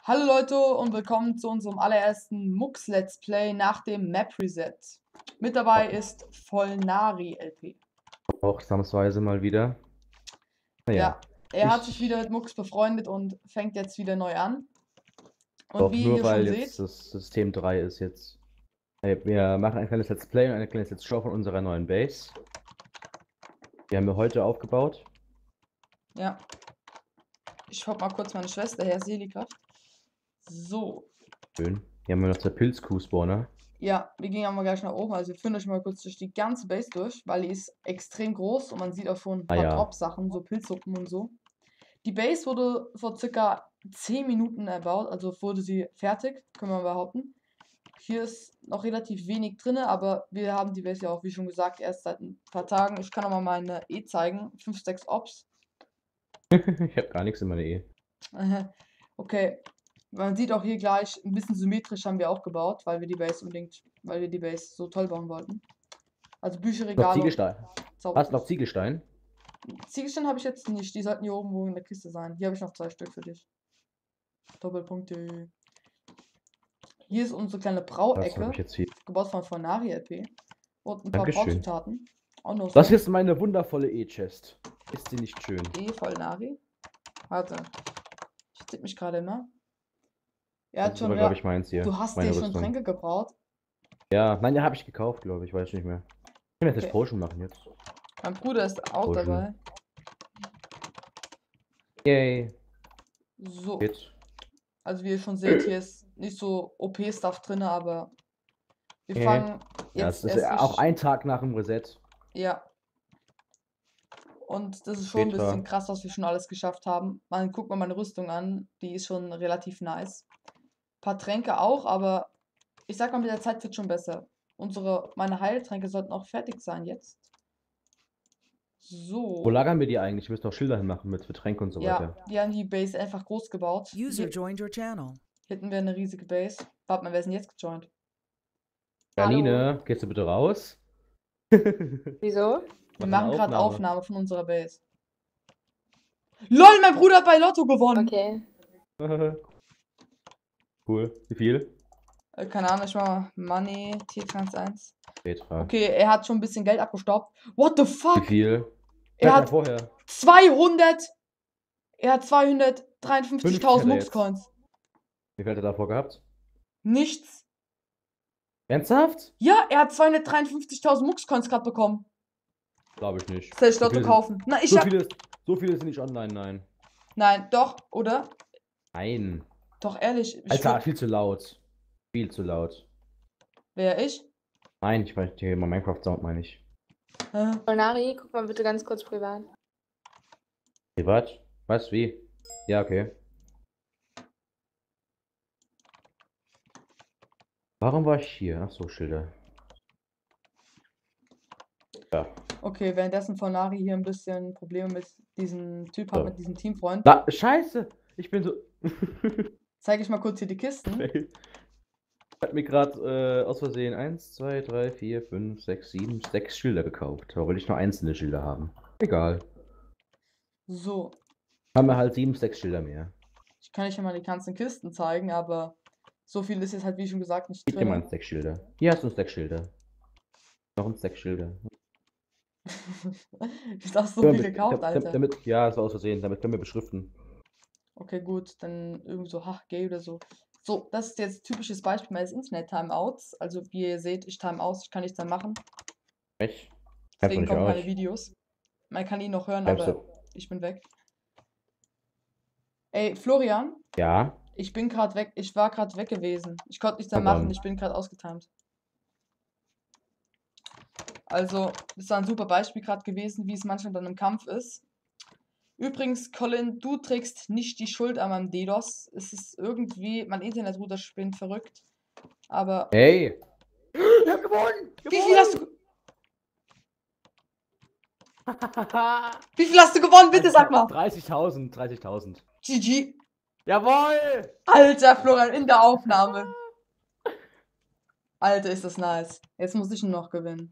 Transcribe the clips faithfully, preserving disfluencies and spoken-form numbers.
Hallo Leute und willkommen zu unserem allerersten Mux Let's Play nach dem Map Reset. Mit dabei ist Vollnari L P. Auch ausnahmsweise mal wieder. Naja, Ja, er hat ich sich wieder mit Mux befreundet und fängt jetzt wieder neu an. Und auch wie ihr nur, hier weil schon jetzt seht, das System drei ist jetzt. Hey, wir machen ein kleines Let's Play und eine kleine Let's Show von unserer neuen Base. Die haben wir heute aufgebaut. ja, ich hab mal kurz meine Schwester her, Selikraft. So, Schön. Hier haben wir noch zwei Pilzkuh-Spawner. ja, wir gehen ja mal gleich nach oben. Also wir führen euch mal kurz durch die ganze Base durch, weil die ist extrem groß und man sieht auch schon ein Ah paar ja. Drop-Sachen, so Pilzsuppen und so. Die Base wurde vor circa zehn Minuten erbaut, also wurde sie fertig, können wir behaupten. Hier ist noch relativ wenig drin, aber wir haben die Base ja auch, wie schon gesagt, erst seit ein paar Tagen. Ich kann auch mal meine E zeigen. fünf, sechs Ops. Ich habe gar nichts in meiner E. Okay. Man sieht auch hier gleich, ein bisschen symmetrisch haben wir auch gebaut, weil wir die Base unbedingt, weil wir die Base so toll bauen wollten. Also Noch Bücherregale und Ziegelstein. Hast du noch Zauberkiste. Ziegelstein? Ziegelstein habe ich jetzt nicht, die sollten hier oben wo in der Kiste sein. Hier habe ich noch zwei Stück für dich. Doppelpunkte. Hier ist unsere kleine Was habe Brauecke, ich jetzt hier? gebaut von Fornari L P. Und ein paar Dankeschön. Brauzutaten. Auch noch so. Das hier ist meine wundervolle E-Chest. Ist sie nicht schön? E voll Nari. Warte. Ich tippe mich gerade immer. Er hat Das ist schon. aber, glaube ich, meins hier. Du hast Meine dir schon Rüstung. Tränke gebraut. Ja, nein, ja, habe ich gekauft, glaube ich. Weiß nicht mehr. Ich kann jetzt Okay. das Potion machen jetzt. Mein Bruder ist auch Potion. dabei. Yay. So. Jetzt. Also wie ihr schon seht, hier ist nicht so O P-Stuff drin, aber wir Okay. fangen Ja, jetzt es ist erst auch richtig- ein Tag nach dem Reset. Ja. Und das ist schon ein Petra. bisschen krass, was wir schon alles geschafft haben. Man guckt mal meine Rüstung an, die ist schon relativ nice. Ein paar Tränke auch, aber ich sag mal, mit der Zeit wird schon besser. Unsere, meine Heiltränke sollten auch fertig sein jetzt. So. Wo lagern wir die eigentlich? Wir müssen noch Schilder hinmachen mit Getränke und so Ja, weiter. die haben die Base einfach groß gebaut. User Hier joined your channel. hätten wir eine riesige Base. Warte mal, wer ist denn jetzt gejoint? Janine, gehst du bitte raus? Wieso? Wir Mach eine machen gerade Aufnahme. Aufnahme von unserer Base. LOL, mein Bruder hat bei Lotto gewonnen! Okay. Cool. Wie viel? Äh, keine Ahnung, ich mach mal Money, T eins. Petra. Okay, er hat schon ein bisschen Geld abgestaubt. What the Wie fuck? viel? Er Sag mal hat vorher. zweihundert. Er hat zweihundertdreiundfünfzigtausend fünfzig hat er Mux-Coins. Wie viel hat er davor gehabt? Nichts. Ernsthaft? Ja, er hat zweihundertdreiundfünfzigtausend Mux-Coins gerade bekommen. Glaube ich nicht. Soll ich So Lotto viele kaufen? Na, ich so, hab... viele, so viele sind nicht online, nein. Nein, doch, oder? Nein. Doch, ehrlich. Ich Alter, würd- viel zu laut. Viel zu laut. Wer, ich? Nein, ich meine, hier mein Minecraft-Sound meine ich. Hä? Nari, guck mal bitte ganz kurz privat. Privat? Was? Wie? Ja, okay. Warum war ich hier? Ach so, Schilder. Ja. Okay, währenddessen von Nari hier ein bisschen Probleme mit diesem Typ hat, So. mit diesem Teamfreund. Da, Scheiße! Ich bin so. Zeige ich mal kurz hier die Kisten. Ich hab mir gerade äh, aus Versehen eins, zwei, drei, vier, fünf, sechs, sieben, sechs Schilder gekauft. Da wollte ich nur einzelne Schilder haben. Egal. So, Haben wir halt sieben, sechs Schilder mehr. ich kann euch ja mal die ganzen Kisten zeigen, aber so viel ist jetzt halt, wie schon gesagt, nicht Gib dir mal drin. ein Stack Schilder. Hier hast du ein Stack Schilder. Noch ein Stack Schilder. Du hast so Können viel wir- gekauft, damit- Alter. Damit, ja, das war aus Versehen. Damit können wir beschriften. Okay, gut, dann irgendwie so, ha, gay oder so. So, das ist jetzt typisches Beispiel meines Internet-Timeouts. Also, wie ihr seht, ich time aus, ich kann nichts mehr machen. Echt? Deswegen nicht kommen keine aus. Videos. Man kann ihn noch hören, Bleibst aber ich bin weg. Ey, Florian, Ja. ich bin gerade weg, ich war gerade weg gewesen. Ich konnte nichts mehr Gewonnen. machen, ich bin gerade ausgetimt. Also, das war ein super Beispiel gerade gewesen, wie es manchmal dann im Kampf ist. Übrigens, Colin, du trägst nicht die Schuld an meinem DDoS. Es ist irgendwie, mein Internetrouter spinnt verrückt. Aber Hey! Ich hab gewonnen! wie viel hast du... ge- Wie viel hast du gewonnen? Bitte sag mal. dreißigtausend, dreißigtausend. G G. Jawohl! Alter, Florian, in der Aufnahme. Alter, ist das nice. Jetzt muss ich nur noch gewinnen.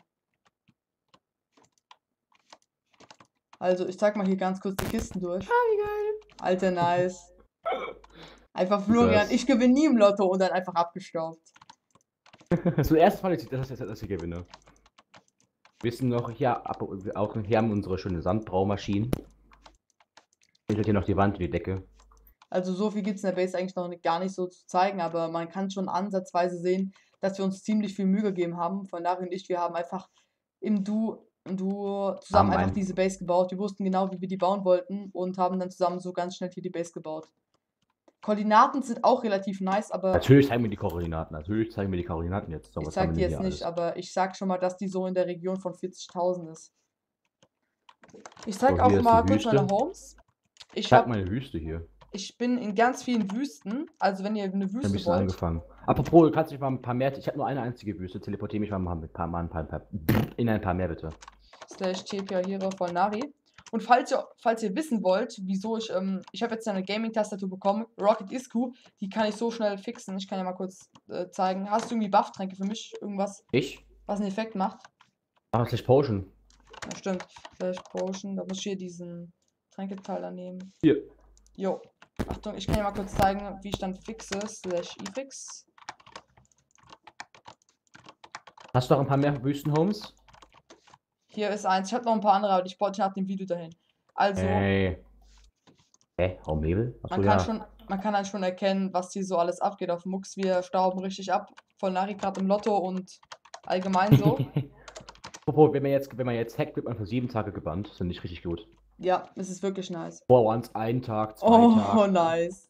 Also, ich zeig mal hier ganz kurz die Kisten durch. Ah, wie geil. Alter, nice. Einfach Florian, Das- ich gewinne nie im Lotto und dann einfach abgestaubt. Das erste Mal, dass ich, dass ich, dass ich gewinne. Wir wissen noch, hier, ab, auch hier haben wir unsere schöne Sandbraumaschinen. Hinter hier noch die Wand, die Decke. Also so viel gibt es in der Base eigentlich noch nicht, gar nicht so zu zeigen, aber man kann schon ansatzweise sehen, dass wir uns ziemlich viel Mühe gegeben haben. Von Nari und ich, wir haben einfach im Duo, im Duo zusammen Haben einfach ein- diese Base gebaut. Wir wussten genau, wie wir die bauen wollten und haben dann zusammen so ganz schnell hier die Base gebaut. Koordinaten sind auch relativ nice, aber Natürlich zeigen wir die Koordinaten. Natürlich zeigen wir die Koordinaten jetzt. So, ich was zeig haben die wir denn jetzt hier nicht, alles? aber ich sag schon mal, dass die so in der Region von vierzigtausend ist. Ich zeig So, auch hier ist mal die kurz meine Wüste. Homes. Ich, Zeig hab, mal eine Wüste hier. ich bin in ganz vielen Wüsten, also wenn ihr eine Ich hab ein Wüste bisschen wollt. angefangen. Apropos, du kannst dich mal ein paar mehr. Ich habe nur eine einzige Wüste. Teleportiere mich mal ein paar, mal ein paar, ein paar, in ein paar mehr, bitte. Slash T P Hero von Nari. Und falls ihr, falls ihr wissen wollt, wieso ich, ähm, ich habe jetzt eine Gaming-Tastatur bekommen, Rocket Isku, die kann ich so schnell fixen. Ich kann ja mal kurz äh, zeigen. Hast du irgendwie Buff-Tränke für mich? Irgendwas, Ich? was einen Effekt macht? Ach, Slash Potion. Ja, stimmt. Slash Potion, da muss ich hier diesen Tränketeil da nehmen. Hier. Jo. Achtung, ich kann ja mal kurz zeigen, wie ich dann fixe. Slash E-Fix. Hast du noch ein paar mehr Wüstenhomes? Hier ist eins. Ich habe noch ein paar andere, aber ich baue nach dem Video dahin. Also, Ey. Hä? Raumnebel? Achso, man kann ja. schon, man kann dann schon erkennen, was hier so alles abgeht auf Mux. Wir stauben richtig ab. Von Nari gerade im Lotto und allgemein so. Apropos, wenn man jetzt, wenn man jetzt hackt, wird man für sieben Tage gebannt. Das finde ich richtig gut. Ja, es ist wirklich nice. Four Ones, einen Tag, zwei Oh, Tage. nice.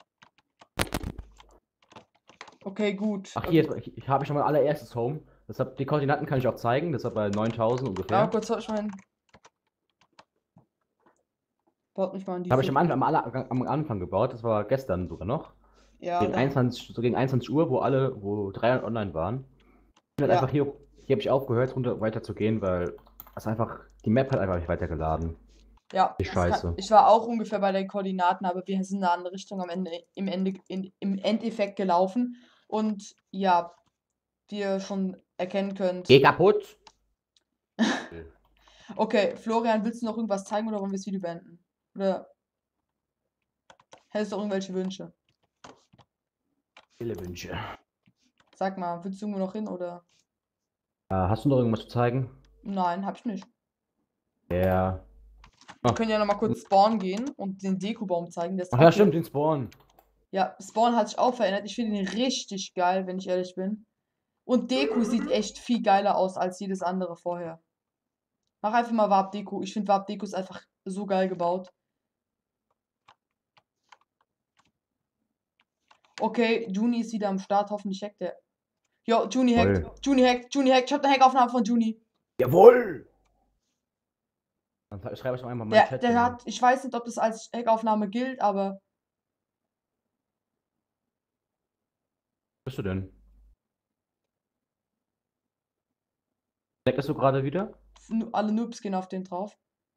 Okay, gut. Ach, hier ist, ich, ich habe schon mein allererstes Home. Deshalb, die Koordinaten kann ich auch zeigen. Das hat bei neuntausend ungefähr. Ja, kurz, ich mein. Baut mich mal an die. Habe ich am Anfang, am, aller- am Anfang gebaut. Das war gestern sogar noch. Ja, Gegen da- einundzwanzig, so gegen einundzwanzig Uhr, wo alle, wo dreihundert online waren. Ich bin halt Ja. einfach hier, hier habe ich aufgehört, runter weiter zu gehen, weil es einfach, die Map hat einfach nicht weitergeladen. Ja, Die das Scheiße. Kann, ich war auch ungefähr bei den Koordinaten, aber wir sind in eine andere Richtung am Ende, im, Ende, in, im Endeffekt gelaufen. Und ja, wie ihr schon erkennen könnt. Geh kaputt! Okay, Florian, willst du noch irgendwas zeigen oder wollen wir das Video beenden? Oder hättest du noch irgendwelche Wünsche? Viele Wünsche. Sag mal, willst du irgendwo noch hin oder? Äh, hast du noch irgendwas zu zeigen? Nein, hab ich nicht. Ja. Wir können ja nochmal kurz spawnen gehen und den Deku-Baum zeigen. Der ist Ach auch ja, hier. stimmt, den Spawn. Ja, Spawn hat sich auch verändert. Ich finde ihn richtig geil, wenn ich ehrlich bin. Und Deku sieht echt viel geiler aus als jedes andere vorher. Mach einfach mal Warp Deku. Ich finde Warp Deku ist einfach so geil gebaut. Okay, Juni ist wieder am Start. Hoffentlich hackt der. Jo, Juni hackt. Toll. Juni hackt. Juni hackt. Ich hab eine Hackaufnahme von Juni. Jawohl! Dann schreibe ich noch einmal meinen Der, Chat. der hin. hat, ich weiß nicht, ob das als Hackaufnahme gilt, aber Wo bist du denn? Deckst du gerade wieder? nu- alle Noobs gehen auf den drauf.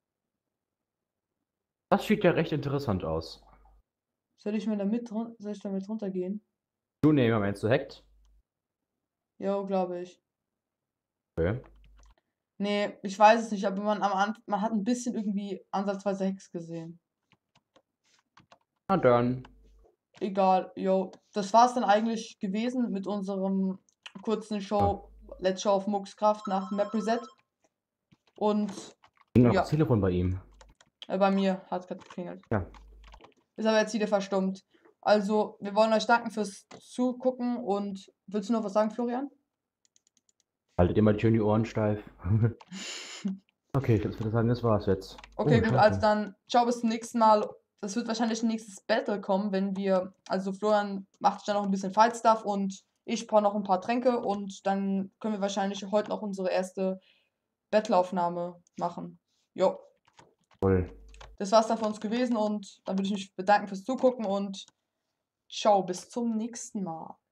Das sieht ja recht interessant aus. Soll ich mir da mit, run- soll ich da mit runtergehen? Du nehmen, meinst du hackt? Jo, glaube ich. Okay. Nee, ich weiß es nicht, aber man, am Anfang, man hat ein bisschen irgendwie ansatzweise Hacks gesehen. Na dann. Egal, jo. Das war's dann eigentlich gewesen mit unserem kurzen Show, Let's Show auf Muxkraft nach dem Map Reset. Und Ging noch Ja. das Telefon bei ihm. äh, bei mir hat es gerade geklingelt. Ja. Ist aber jetzt wieder verstummt. Also, wir wollen euch danken fürs Zugucken und willst du noch was sagen, Florian? Haltet ihr mal schön die Ohren steif. Okay, ich würde sagen, das war's jetzt. Okay, Oh, gut, schade. also dann ciao bis zum nächsten Mal. Es wird wahrscheinlich ein nächstes Battle kommen, wenn wir, also Florian macht dann noch ein bisschen Fight-Stuff und ich brauche noch ein paar Tränke und dann können wir wahrscheinlich heute noch unsere erste Battle-Aufnahme machen. Jo, Voll. das war's dann von uns gewesen und dann würde ich mich bedanken fürs Zugucken und ciao, bis zum nächsten Mal.